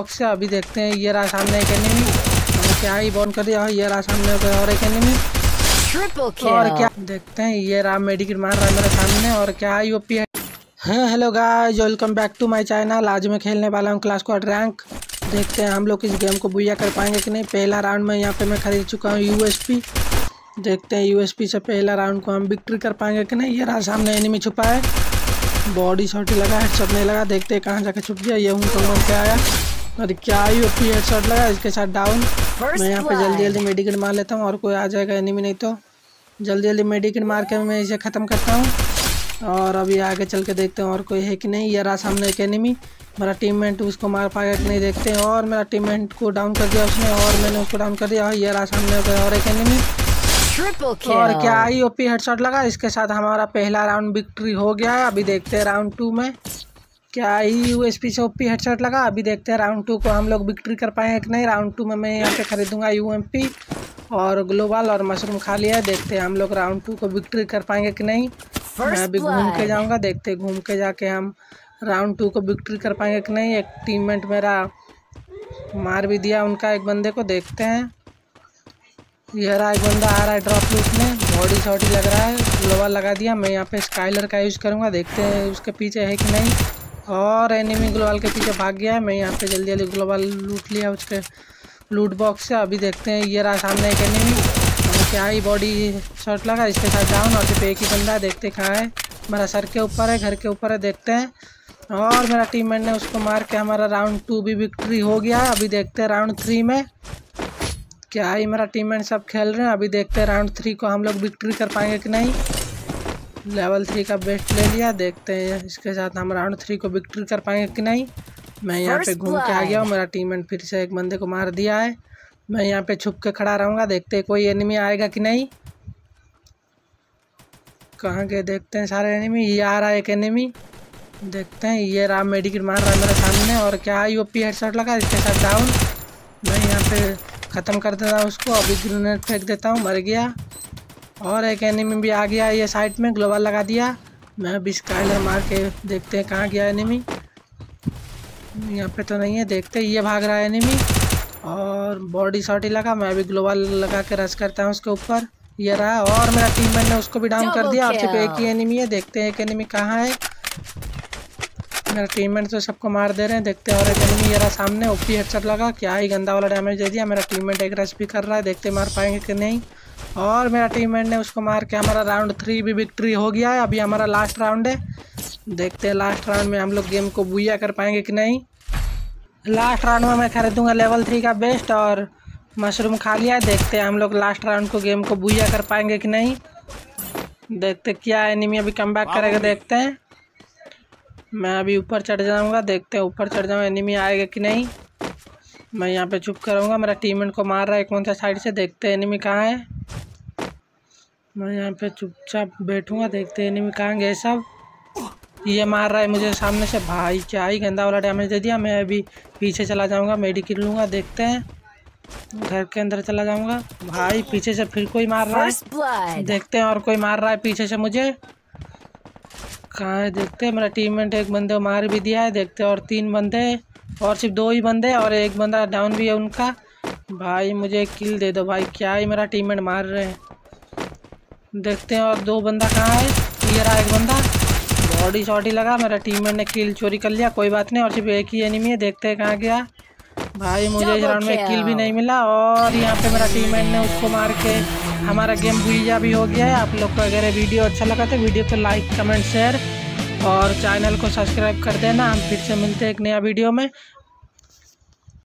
Box से। अभी देखते हैं, ये रहा सामने एक एनिमी, क्या ही बॉन कर दिया। ये रहा सामने और एक एनिमी, और क्या देखते हैं, ये रहा मेडिकेट मार रहा है मेरे सामने, और क्या ही ओपी है। Hello guys, welcome back to my channel. आज मैं खेलने वाला हूँ क्लास स्क्वाड रैंक। देखते हैं हम लोग इस गेम को बुया कर पाएंगे कि नहीं। पहला राउंड में यहाँ पे मैं खरीद चुका हूँ यूएसपी। देखते हैं यूएसपी से पहला राउंड को हम विक्ट्री कर पाएंगे कि नहीं। ये रहा सामने एनिमी छुपा है, बॉडी शॉट लगा, हेडशॉट नहीं लगा। देखते हैं कहाँ जाके छुप गया। ये हूँ कौन क्या आया, और क्या ही ओपी हेडशॉट लगा, इसके साथ डाउन। मैं यहाँ पे जल्दी जल्दी मेडिकेट मार लेता हूँ, और कोई आ जाएगा एनिमी, नहीं तो जल्दी जल्दी मेडिकेट मार के मैं इसे ख़त्म करता हूँ। और अभी आगे चल के देखते हैं और कोई है कि नहीं। ये रहा सामने एक एनिमी, मेरा टीममेट उसको मार पाएगा कि नहीं देखते हैं। और मेरा टीममेट को डाउन कर दिया उसने, और मैंने उसको डाउन कर दिया। ये रहा सामने और एक एनिमी, और क्या ही ओपी हेडशॉट लगा। इसके साथ हमारा पहला राउंड विक्ट्री हो गया है। अभी देखते हैं राउंड 2 में क्या ही यूएसपी से ओपी हेडशॉट लगा। अभी देखते हैं राउंड 2 को हम लोग विक्ट्री कर पाएंगे कि नहीं। राउंड 2 में मैं यहाँ पे खरीदूंगा यूएमपी और ग्लोबल और मशरूम खा लिया है। देखते हैं हम लोग राउंड 2 को विक्ट्री कर पाएंगे कि नहीं। मैं अभी घूम के जाऊंगा, देखते घूम के जाके हम राउंड 2 को विक्ट्री कर पाएंगे कि नहीं। एक टीममेट मेरा मार भी दिया उनका एक बंदे को। देखते हैं, ये रहा एक बंदा आ रहा है ड्रॉप लूटने, बॉडी शॉट लग रहा है, ग्लोबल लगा दिया। मैं यहाँ पे स्काइलर का यूज़ करूँगा, देखते हैं उसके पीछे है कि नहीं। और एनिमी ग्लोबल के पीछे भाग गया है। मैं यहाँ पे जल्दी जल्दी ग्लोबल लूट लिया उसके लूट बॉक्स से। अभी देखते हैं, ये रहा सामने एक एनिमी, क्या ही बॉडी शॉट लगा, इसके साथ डाउन। और सिर्फ एक ही बंदा है, देखते कहाँ है। मेरा सर के ऊपर है, घर के ऊपर है, देखते हैं। और मेरा टीममेट ने उसको मार के हमारा राउंड 2 भी विक्ट्री हो गया है। अभी देखते हैं राउंड 3 में क्या ही मेरा टीममेट सब खेल रहे हैं। अभी देखते हैं राउंड 3 को हम लोग विक्ट्री कर पाएंगे कि नहीं। लेवल 3 का बेस्ट ले लिया, देखते हैं इसके साथ हम राउंड 3 को विक्ट्री कर पाएंगे कि नहीं। मैं यहाँ पे घूम के आ गया हूँ, मेरा टीममेट फिर से एक बंदे को मार दिया है। मैं यहाँ पे छुप के खड़ा रहूँगा, देखते हैं कोई एनिमी आएगा कि नहीं। कहाँ गए देखते हैं सारे एनिमी। ये आ रहा है एक एनिमी, देखते हैं। ये रहा मेडिकेट मार रहा है मेरे सामने, और क्या ही ओपी हेडशॉट लगा, इसके साथ डाउन। मैं यहाँ पे ख़त्म कर देता हूँ उसको। अभी ग्रेनेड फेंक देता हूँ, मर गया। और एक एनिमी भी आ गया ये साइड में, ग्लोबल लगा दिया। मैं अभी स्काइलर मार के देखते हैं कहाँ गया एनिमी। यहाँ पे तो नहीं है, देखते हैं। ये भाग रहा है एनिमी, और बॉडी शॉट ही लगा। मैं अभी ग्लोबल लगा के रश करता हूँ उसके ऊपर। ये रहा, और मेरा टीममेट ने उसको भी डाउन कर दिया। और सिर्फ एक ही एनिमी है, देखते हैं एक एनिमी कहाँ है। मेरा टीममेट तो सबको मार दे रहे हैं, देखते हैं। और एक एनिमी ये रहा सामने, ओपी हेडशॉट लगा, क्या ही गंदा वाला डैमेज दे दिया। मेरा टीममेट एक रश भी कर रहा है, देखते मार पाएंगे कि नहीं। और मेरा टीममेट ने उसको मार के हमारा राउंड 3 भी विक्ट्री हो गया है। अभी हमारा लास्ट राउंड है, देखते हैं लास्ट राउंड में हम लोग गेम को बुया कर पाएंगे कि नहीं। लास्ट राउंड में मैं खरीदूंगा लेवल 3 का बेस्ट और मशरूम खा लिया है। देखते हैं हम लोग लास्ट राउंड को गेम को बुया कर पाएंगे कि नहीं। देखते क्या एनिमी अभी कम बैक करेगा, देखते हैं। मैं अभी ऊपर चढ़ जाऊंगा, देखते हैं ऊपर चढ़ जाऊँ एनिमी आएगा कि नहीं। मैं यहाँ पे चुप करूँगा, मेरा टीममेट को मार रहा है कौन सा साइड से, देखते हैं एनिमी कहाँ है। मैं यहाँ पे चुपचाप बैठूंगा, देखते हैं एनिमी कहाँ गए सब। ये मार रहा है मुझे सामने से, भाई क्या ही गंदा वाला डैमेज दे दिया। मैं अभी पीछे चला जाऊँगा, मेडिकेट लूँगा, देखते हैं। घर के अंदर चला जाऊँगा, भाई पीछे से फिर कोई मार रहा है, देखते हैं। और कोई मार रहा है पीछे से मुझे, कहाँ है देखते हैं। मेरा टीममेट एक बंदे को मार भी दिया है, देखते हैं। और 3 बंदे, और सिर्फ 2 ही बंदे, और एक बंदा डाउन भी है उनका। भाई मुझे एक किल दे दो भाई, क्या ही मेरा टीममेट मार रहे हैं, देखते हैं। और 2 बंदा कहाँ है, ये रहा एक बंदा, बॉडी शॉट ही लगा। मेरा टीममेट ने किल चोरी कर लिया, कोई बात नहीं। और सिर्फ एक ही एनिमी है, देखते हैं कहाँ गया। भाई मुझे इस राउंड में किल भी नहीं मिला, और यहाँ पे मेरा टीममेट ने उसको मार के हमारा गेम बुया भी हो गया है। आप लोग को अगर ये वीडियो अच्छा लगा तो वीडियो को लाइक कमेंट शेयर और चैनल को सब्सक्राइब कर देना। हम फिर से मिलते हैं एक नया वीडियो में।